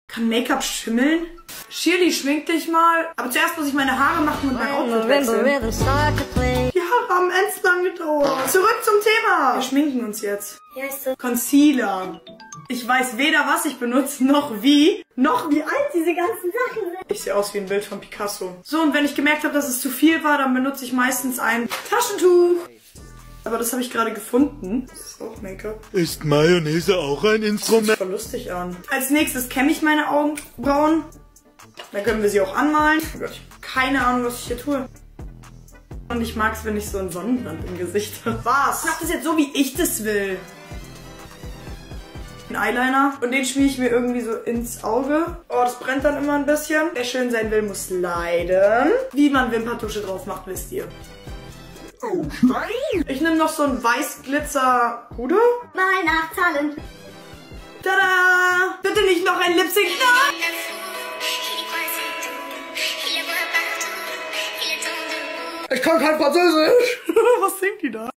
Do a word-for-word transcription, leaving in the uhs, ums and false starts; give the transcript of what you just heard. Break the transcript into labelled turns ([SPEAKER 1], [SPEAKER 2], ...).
[SPEAKER 1] Kann Make-up schimmeln? Shirley, schmink dich mal. Aber zuerst muss ich meine Haare machen und mein Outfit wechseln. Die Haare haben endlich lang gedauert. Zurück zum Thema. Wir schminken uns jetzt.
[SPEAKER 2] Wie heißt das?
[SPEAKER 1] Concealer. Ich weiß weder, was ich benutze, noch wie, noch wie alt diese ganzen Sachen sind. Ich sehe aus wie ein Bild von Picasso. So, und wenn ich gemerkt habe, dass es zu viel war, dann benutze ich meistens ein Taschentuch. Aber das habe ich gerade gefunden. Das ist auch Make-up.
[SPEAKER 3] Ist Mayonnaise auch ein Instrument?
[SPEAKER 1] Das sieht voll lustig an. Als nächstes kämme ich meine Augenbrauen. Dann können wir sie auch anmalen. Oh Gott, ich habe keine Ahnung, was ich hier tue. Und ich mag es, wenn ich so einen Sonnenbrand im Gesicht habe. Was? Ich mach das jetzt so, wie ich das will. Ein Eyeliner. Und den schmiere ich mir irgendwie so ins Auge. Oh, das brennt dann immer ein bisschen. Wer schön sein will, muss leiden. Wie man Wimperntusche drauf macht, wisst ihr. Oh, nein! Ich nehme noch so ein Weißglitzer-Puder.
[SPEAKER 2] Mal nachzahlen.
[SPEAKER 1] Tada! Bitte nicht noch ein Lipstick. Nein! Ich kann kein Französisch. Was singt die da?